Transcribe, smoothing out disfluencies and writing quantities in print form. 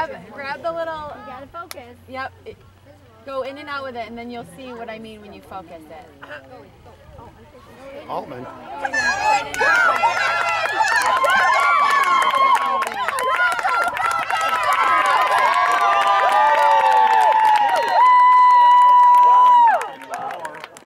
grab the little. You gotta focus. Yep. Go in and out with it, and then you'll see what I mean when you focus it. Altman.